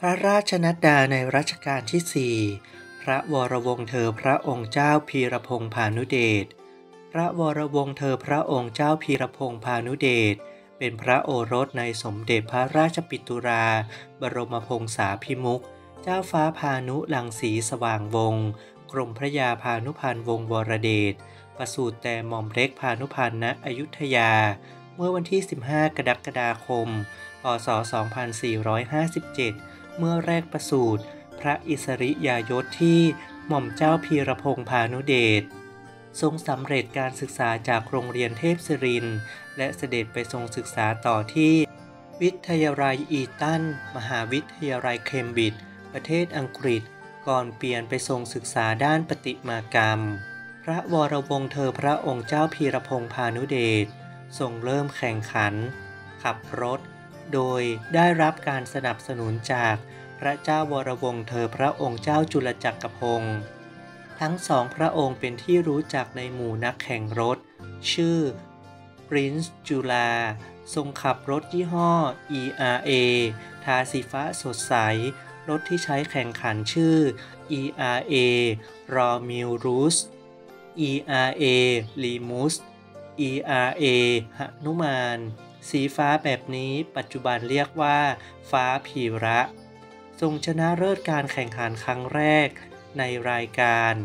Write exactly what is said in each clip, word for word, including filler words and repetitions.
ระราชนัดดาในรัชกาลที่ สี่ พระวรวงศ์เธอพระองค์เจ้าพีรพงษ์พานุเดช พระวรวงศ์เธอพระองค์เจ้าพีรพงษ์พานุเดช เป็นพระโอรสในสมเด็จพระราชปิตุราบรมพงษาภิมุข เจ้าฟ้าพานุรังสีสว่างวงศ์กรมพระยาพานุพันธ์วงศ์วรเดช ประสูติแต่หม่อมเล็กพานุพันธ์ณอยุธยา เมื่อวันที่ สิบห้า กรกฎาคม พ.ศ. สองพันสี่ร้อยห้าสิบเจ็ด เมื่อแรกประสูติพระอิสริยยศที่หม่อมเจ้าพีรพงษ์พานุเดช ทรงสำเร็จการศึกษาจากโรงเรียนเทพศิรินทร์และเสด็จไปทรงศึกษาต่อที่วิทยาลัยอีตัน มหาวิทยาลัยเคมบริดจ์ ประเทศอังกฤษ ก่อนเปลี่ยนไปทรงศึกษาด้านประติมากรรม พระวรวงศ์เธอพระองค์เจ้าพีรพงษ์พานุเดช ทรงเริ่มแข่งขันขับรถ โดยได้รับการสนับสนุนจากพระเจ้าวรวงศ์เธอพระองค์เจ้าจุลจักรพงศ์ ทั้งสองพระองค์เป็นที่รู้จักในหมู่นักแข่งรถ ชื่อ Prince จุฬา ทรงขับรถยี่ห้อ อี อาร์ เอ ทาสีฟ้าสดใส รถที่ใช้แข่งขันชื่อ อี อาร์ เอ Romulus อี อาร์ เอ Remus อี อาร์ เอ หนุมาน สีฟ้าแบบนี้ปัจจุบันเรียกว่าฟ้าพีระ ทรงชนะเลิศการแข่งขันครั้งแรกในรายการ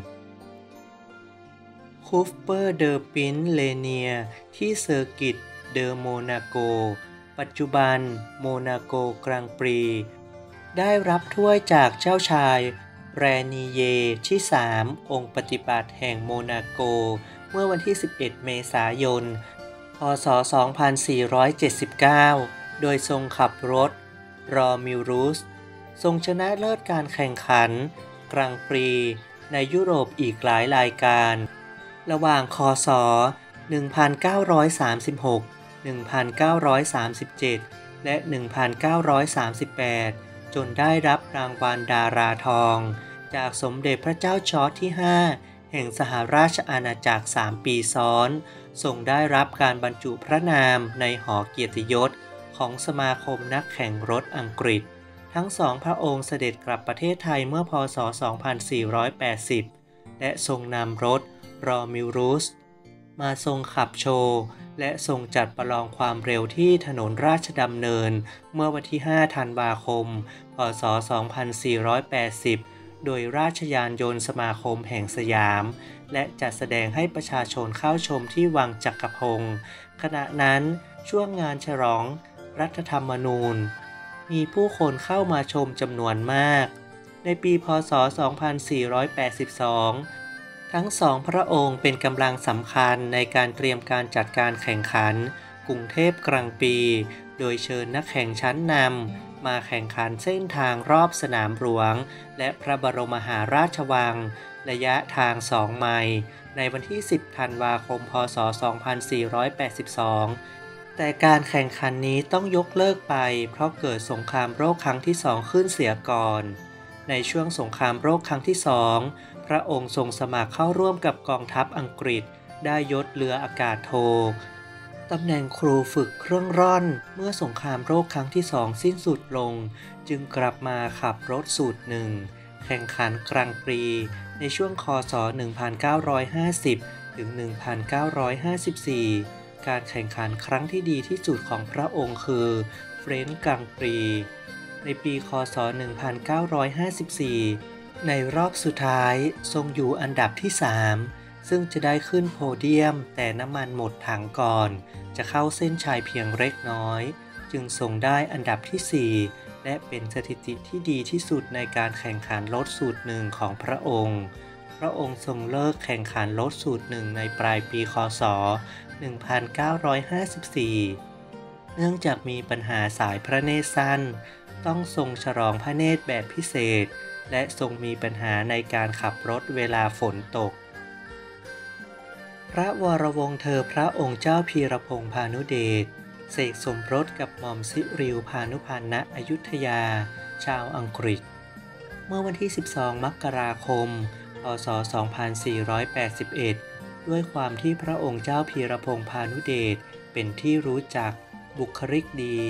คูฟเปอร์เดอปินเลเนียที่เซอร์กิตเดอโมนาโก ปัจจุบันโมนาโกกรังปรี ได้รับถ้วยจากเจ้าชายแรนีเยที่ สาม องค์ปฏิบัติแห่งโมนาโก เมื่อวันที่ สิบเอ็ด เมษายน พ.ศ. สองพันสี่ร้อยเจ็ดสิบเก้า โดยทรงขับรถรอมิลรุส ทรงชนะเลิศการแข่งขันกรังปรีในยุโรปอีกหลายรายการ ระหว่างค.ศ. หนึ่งพันเก้าร้อยสามสิบหก หนึ่งพันเก้าร้อยสามสิบเจ็ด และ หนึ่งพันเก้าร้อยสามสิบแปด จนได้รับรางวัลดาราทองจากสมเด็จพระเจ้าจอร์จที่ ห้า แห่งสหราชอาณาจักร สาม ปีซ้อน ทรงได้รับการบรรจุพระนามในหอเกียรติยศของสมาคมนักแข่งรถอังกฤษ ทั้งสองพระองค์เสด็จกลับประเทศไทยเมื่อ พ.ศ. สองพันสี่ร้อยแปดสิบ และทรงนำรถรอมิลรุสมาทรงขับโชว์และทรงจัดประลองความเร็วที่ถนนราชดำเนินเมื่อวันที่ ห้า ธันวาคม พ.ศ. สองพันสี่ร้อยแปดสิบ โดยราชยานยนต์สมาคมแห่งสยาม และจัดแสดงให้ประชาชนเข้าชมที่วังจักรพงศ์ ขณะนั้นช่วงงานฉลองรัฐธรรมนูญมีผู้คนเข้ามาชมจำนวนมาก ในปี พ.ศ. สองพันสี่ร้อยแปดสิบสอง ทั้งสองพระองค์เป็นกำลังสำคัญในการเตรียมการจัดการแข่งขันกรุงเทพกรังปี โดยเชิญนักแข่งชั้นนำมาแข่งขันเส้นทางรอบสนามหลวงและพระบรมมหาราชวังระยะทาง สอง ไมล์ในวันที่ สิบ ธันวาคม พ.ศ. สองพันสี่ร้อยแปดสิบสอง แต่การแข่งขันนี้ต้องยกเลิกไปเพราะเกิดสงครามโลกครั้งที่สองขึ้นเสียก่อน ในช่วงสงครามโลกครั้งที่สองพระองค์ทรงสมัครเข้าร่วมกับกองทัพอังกฤษได้ยศเรืออากาศโทตำแหน่งครูฝึกเครื่องร่อนเมื่อสงครามโลกครั้งที่สองสิ้นสุดลงจึงกลับมาขับรถสูตรหนึ่งแข่งขันกรังปรีในช่วงค.ศ. หนึ่งพันเก้าร้อยห้าสิบ ถึง หนึ่งพันเก้าร้อยห้าสิบสี่ การแข่งขันครั้งที่ดีที่สุดของพระองค์คือเฟรนช์กรังปรีในปี ค.ศ. หนึ่งพันเก้าร้อยห้าสิบสี่ ในรอบสุดท้ายทรงอยู่อันดับที่ สาม ซึ่งจะได้ขึ้นโพเดียมแต่น้ำมันหมดถังก่อนจะเข้าเส้นชัยเพียงเล็กน้อยจึงทรงได้อันดับที่ สี่ และเป็นสถิติที่ดีที่สุดในการแข่งขันรถสูตรหนึ่งของพระองค์พระองค์ทรงเลิกแข่งขันรถสูตรหนึ่งในปลายปี ค.ศ. หนึ่งพันเก้าร้อยห้าสิบสี่ เนื่องจากมีปัญหาสายพระเนตรสั้นต้องทรงฉลองพระเนตรแบบพิเศษและทรงมีปัญหาในการขับรถเวลาฝนตก พระวรวงศ์เธอพระองค์เจ้าพีรพงษ์พานุเดชเสกสมรสกับหม่อมสิริวพานุพันธ์ณอยุธยาชาวอังกฤษเมื่อวันที่ สิบสอง มกราคม พ.ศ. สองพันสี่ร้อยแปดสิบเอ็ด ด้วยความที่พระองค์เจ้าพีรพงษ์พานุเดชเป็นที่รู้จักบุคลิกดี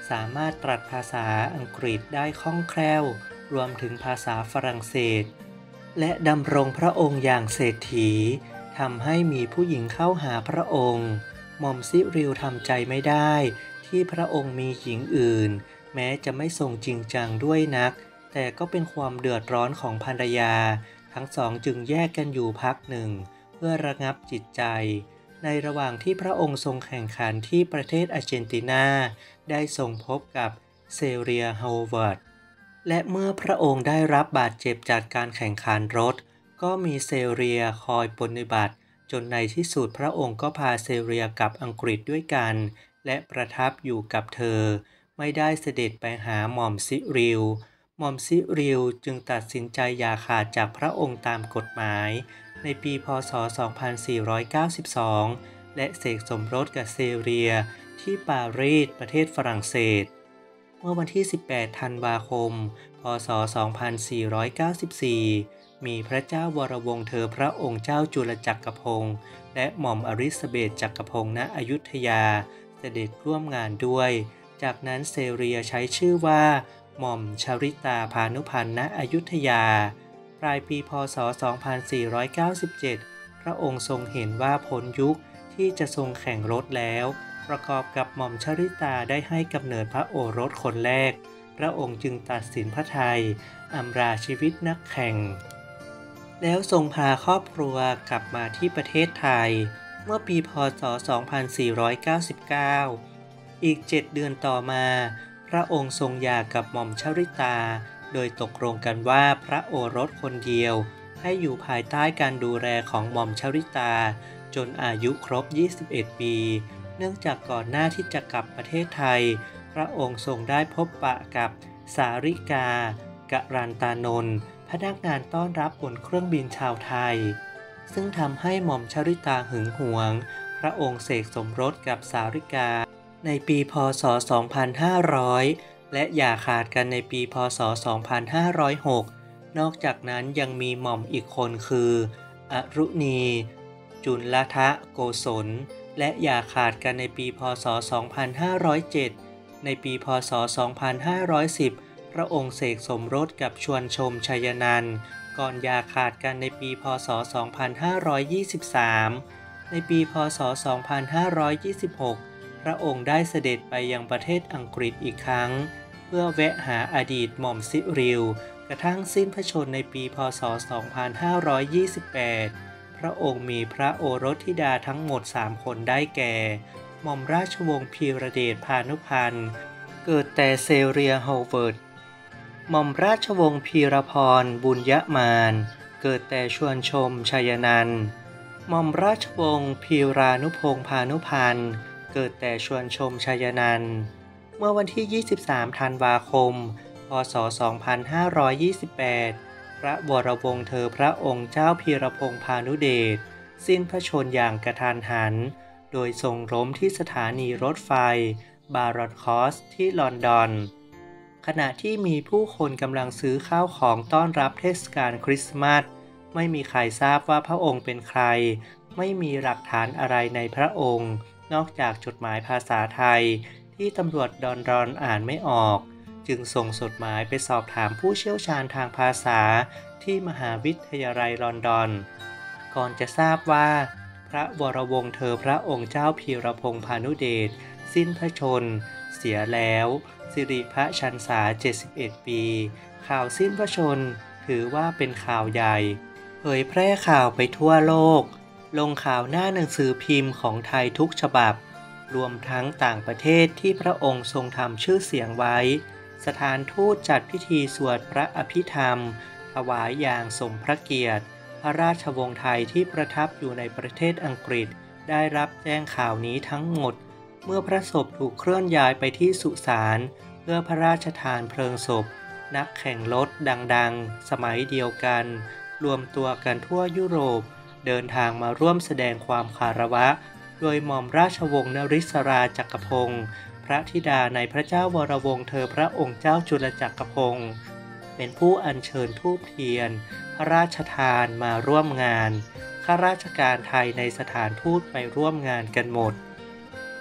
สามารถตรัสภาษาอังกฤษได้คล่องแคล่วรวมถึงภาษาฝรั่งเศสและดำรงพระองค์อย่างเศรษฐีทำให้มีผู้หญิงเข้าหาพระองค์หม่อมซิริลทำใจไม่ได้ที่พระองค์มีหญิงอื่นแม้จะไม่ทรงจริงจังด้วยนักแต่ก็เป็นความเดือดร้อนของภรรยาทั้งสองจึงแยกกันอยู่พักหนึ่งเพื่อระงับจิตใจในระหว่างที่พระองค์ทรงแข่งขันที่ประเทศอาร์เจนตินาได้ทรงพบกับเซเรียโฮเวิร์ดและเมื่อพระองค์ได้รับบาดเจ็บจากการแข่งขันรถก็มีเซเรียคอยปฏิบัติจนในที่สุดพระองค์ก็พาเซเรียกลับอังกฤษด้วยกันและประทับอยู่กับเธอไม่ได้เสด็จไปหาหม่อมซิริลหม่อมซิริลจึงตัดสินใจอย่าขาดจากพระองค์ตามกฎหมายในปีพ.ศ. สองพันสี่ร้อยเก้าสิบสองและเสกสมรสกับเซเรียที่ปารีสประเทศฝรั่งเศสเมื่อวันที่สิบแปดธันวาคมพ.ศ. สองพันสี่ร้อยเก้าสิบสี่มีพระเจ้าวรวงศ์เธอพระองค์เจ้าจุลจักรพงศ์และหม่อมอลิซาเบธจักรพงศ์ณอยุธยาเสด็จร่วมงานด้วยจากนั้นเซเรียใช้ชื่อว่าหม่อมชริตาพานุพันธ์ณอยุธยาปลายปีพ.ศ. สองพันสี่ร้อยเก้าสิบเจ็ดพระองค์ทรงเห็นว่าพ้นยุคที่จะทรงแข่งรถแล้วประกอบกับหม่อมชริตาได้ให้กำเนิดพระโอรสคนแรกพระองค์จึงตัดสินพระทัยอำลาชีวิตนักแข่งแล้วทรงพาครอบครัวกลับมาที่ประเทศไทยเมื่อปีพ.ศ. สองพันสี่ร้อยเก้าสิบเก้าอีกเจ็ดเดือนต่อมาพระองค์ทรงหย่ากับหม่อมชริตาโดยตกลงกันว่าพระโอรสคนเดียวให้อยู่ภายใต้การดูแลของหม่อมชริตาจนอายุครบยี่สิบเอ็ดปีเนื่องจากก่อนหน้าที่จะกลับประเทศไทยพระองค์ทรงได้พบปะกับสาริกากะรันตานนท์พนักงานต้อนรับบนเครื่องบินชาวไทยซึ่งทำให้หม่อมชริตาหึงหวงพระองค์เสกสมรสกับสาริกาในปีพ.ศ. สองพันห้าร้อยและอย่าขาดกันในปีพ.ศ. สองพันห้าร้อยหกนอกจากนั้นยังมีหม่อมอีกคนคืออรุณีจุลทะโกศลและอย่าขาดกันในปีพ.ศ. สองพันห้าร้อยเจ็ดในปีพ.ศ. สองพันห้าร้อยสิบพระองค์เสกสมรสกับชวนชมชัยนันท์ก่อนอย่าขาดกันในปีพ.ศ. สองพันห้าร้อยยี่สิบสามในปีพ.ศ. สองพันห้าร้อยยี่สิบหกพระองค์ได้เสด็จไปยังประเทศอังกฤษอีกครั้งเพื่อแวะหาอดีตหม่อมซิริลกระทั่งสิ้นพระชนม์ในปีพ.ศ. สองพันห้าร้อยยี่สิบแปดพระองค์มีพระโอรสธิดาทั้งหมดสามคนได้แก่หม่อมราชวงศ์พีระเดชพานุพันธ์เกิดแต่เซเรียโฮเวิร์ดหม่อมราชวงศ์พีรพรบุญยมานเกิดแต่ชวนชมชัยนันท์หม่อมราชวงศ์พีรานุพงศ์พานุพันธ์เกิดแต่ชวนชมชัยนันท์เมื่อวันที่ยี่สิบสามธันวาคมพ.ศ. สองพันห้าร้อยยี่สิบแปดพระวรวงศ์เธอพระองค์เจ้าพีรพงศ์พานุเดชสิ้นพระชนม์อย่างกระทันหันโดยทรงล้มที่สถานีรถไฟบารอนคอสที่ลอนดอนขณะที่มีผู้คนกำลังซื้อข้าวของต้อนรับเทศกาลคริสต์มาสไม่มีใครทราบว่าพระองค์เป็นใครไม่มีหลักฐานอะไรในพระองค์นอกจากจดหมายภาษาไทยที่ตำรวจดอนดอนอ่านไม่ออกจึงส่งจดหมายไปสอบถามผู้เชี่ยวชาญทางภาษาที่มหาวิทยาลัยลอนดอนก่อนจะทราบว่าพระวรวงศ์เธอพระองค์เจ้าพีรพงศ์พานุเดชสิ้นพระชนม์เสียแล้วสิริพระชรรษาเจ็ดสิบเอ็ดปีข่าวสิ้นพระชนม์ถือว่าเป็นข่าวใหญ่เผยแพร่ข่าวไปทั่วโลกลงข่าวหน้าหนังสือพิมพ์ของไทยทุกฉบับรวมทั้งต่างประเทศที่พระองค์ทรงทำชื่อเสียงไว้สถานทูตจัดพิธีสวดพระอภิธรรมถวายอย่างสมพระเกียรติพระราชวงศ์ไทยที่ประทับอยู่ในประเทศอังกฤษได้รับแจ้งข่าวนี้ทั้งหมดเมื่อพระศพถูกเคลื่อนย้ายไปที่สุสานเพื่อพระราชทานเพลิงศพนักแข่งรถดังๆสมัยเดียวกันรวมตัวกันทั่วยุโรปเดินทางมาร่วมแสดงความคารวะโดยหม่อมราชวงศ์นริศราจักรพงศ์พระธิดาในพระเจ้าวรวงศ์เธอพระองค์เจ้าจุลจักรพงศ์เป็นผู้อัญเชิญธูปเทียนพระราชทานมาร่วมงานข้าราชการไทยในสถานทูตไปร่วมงานกันหมด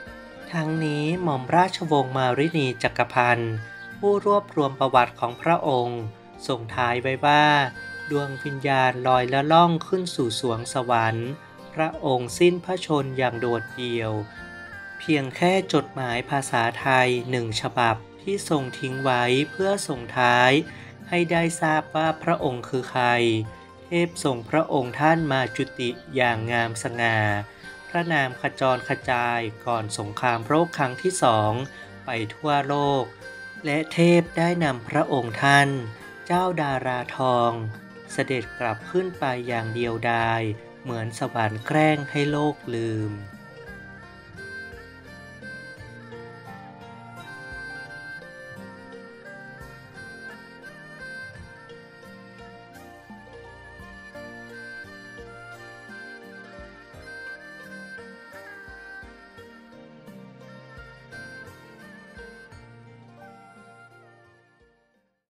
ทั้งนี้หม่อมราชวงศ์มารินีจักรพันธ์ผู้รวบรวมประวัติของพระองค์ส่งท้ายไว้ว่าดวงวิญญาณลอยละล่องขึ้นสู่สวงสวรรค์พระองค์สิ้นพระชนม์อย่างโดดเดี่ยวเพียงแค่จดหมายภาษาไทยหนึ่งฉบับที่ทรงทิ้งไว้เพื่อส่งท้ายให้ได้ทราบว่าพระองค์คือใครเทพส่งพระองค์ท่านมาจุติอย่างงามสง่าพระนามขจรขจายก่อนสงครามโลกครั้งที่สองไปทั่วโลกและเทพได้นำพระองค์ท่านเจ้าดาราทองเสด็จกลับขึ้นไปอย่างเดียวดายเหมือนสวรรค์แกล้งให้โลกลืม